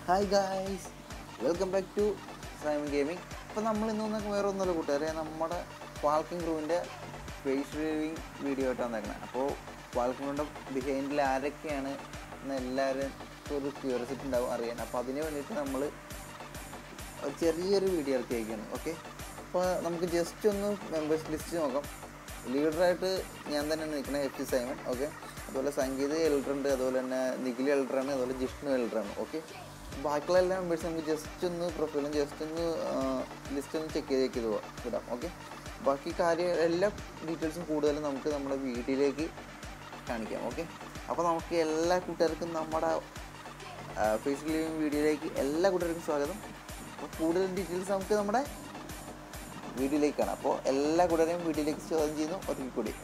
Hi guys, welcome back to Simon Gaming. Now we will see Falcon Crew face reviewing video. So, Falcon Crew behind the curiosity. So, we will video. Okay? So, we just members list. Leader 𝐻 Simon. Okay? 𝙬𝙬𝙀 𝙬𝙬𝙀 okay? ബാക്കിയുള്ള members നമുക്ക് just ഒന്ന് പ്രൊഫൈലും just ഒന്ന് list ഒന്ന് check ചെയ്ത് വിടാം. Okay, ബാക്കി എല്ലാ ഡീറ്റെയിൽസും കൂടുതലും നമുക്ക് നമ്മുടെ വീഡിയോയിലേക്ക് കാണിക്കാം. ഓക്കെ, അപ്പോൾ നമുക്ക് എല്ലാ കൂട്ടുകാർക്കും നമ്മുടെ ഫേസ് റിവ്യൂ വീഡിയോയിലേക്ക് എല്ലാ കൂട്ടുകാർക്കും സ്വാഗതം. അപ്പോൾ കൂടുതൽ ഡീറ്റെയിൽസ് നമുക്ക് നമ്മുടെ വീഡിയോയിലേക്ക് കാണാം. അപ്പോൾ എല്ലാ കൂട്ടുകാരെയും വീഡിയോയിലേക്ക് സ്വാഗതം ചെയ്യുന്നു ഒരിക്കൽ കൂടി.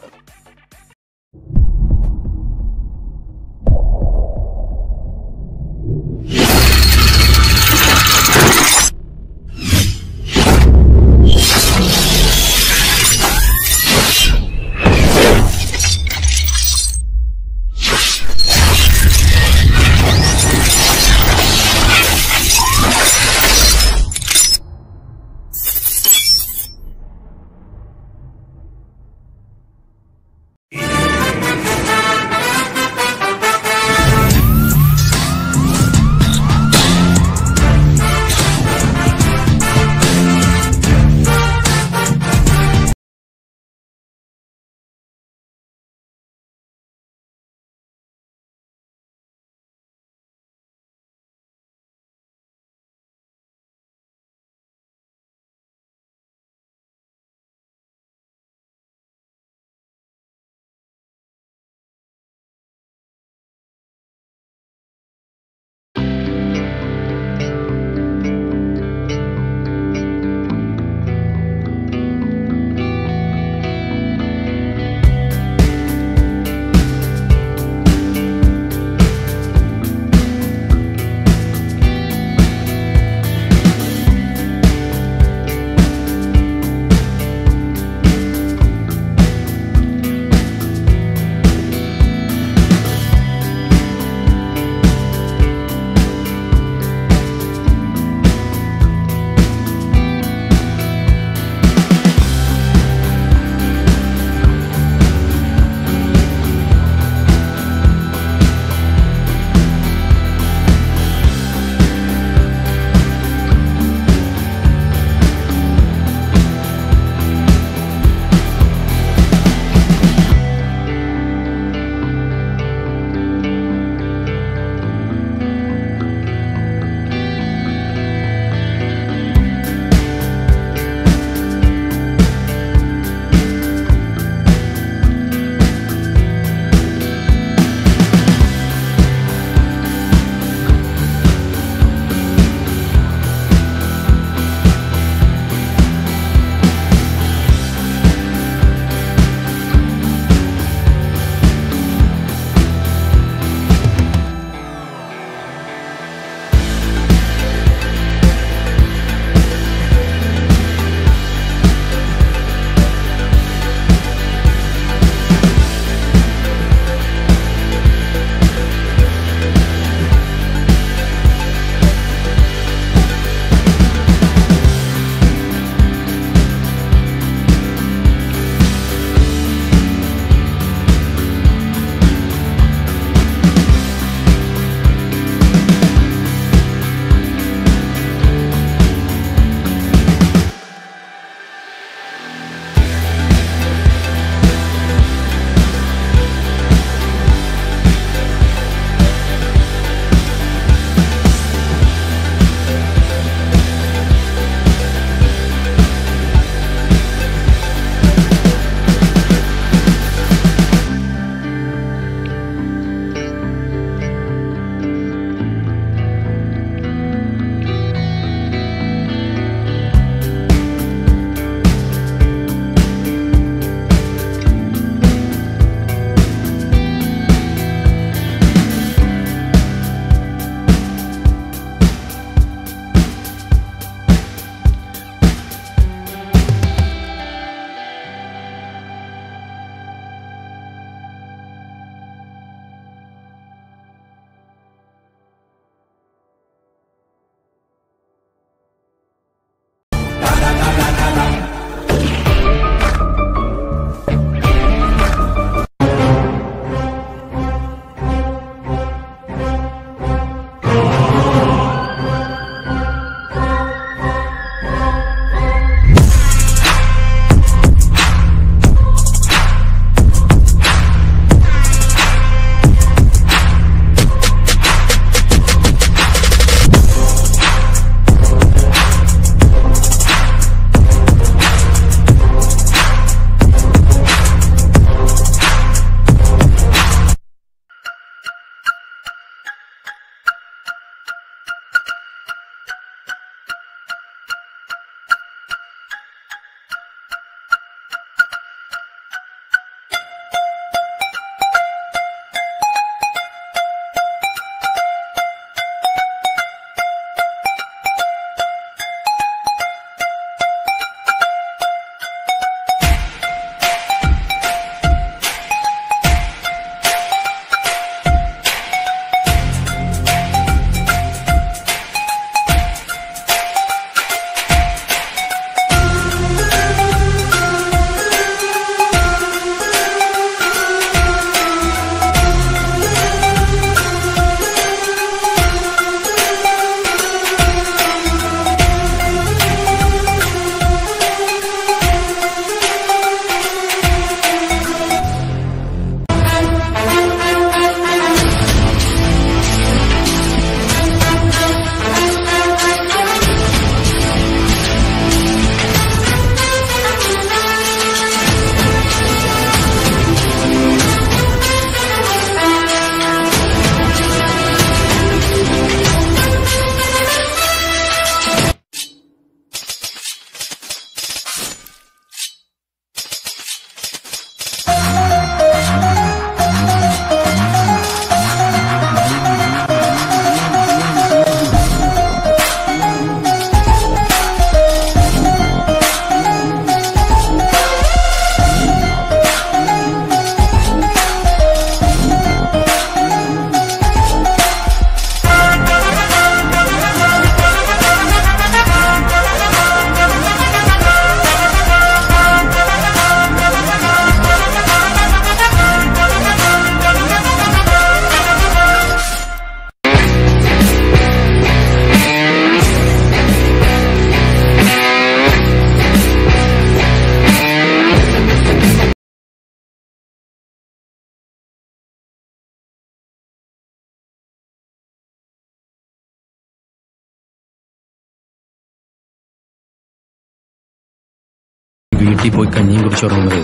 വീട്ടിൽ പോയി കഞ്ഞിയും കുടിച്ചുറങ്ങുന്നത്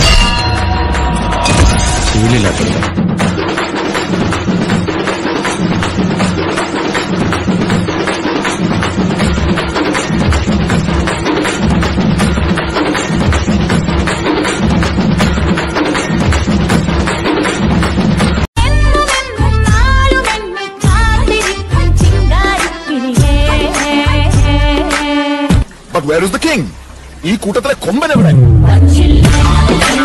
ശീലില്ലാത്തത്. But where is the king? ഈ കൂട്ടത്തിലെ കൊമ്പൻ എവിടെ?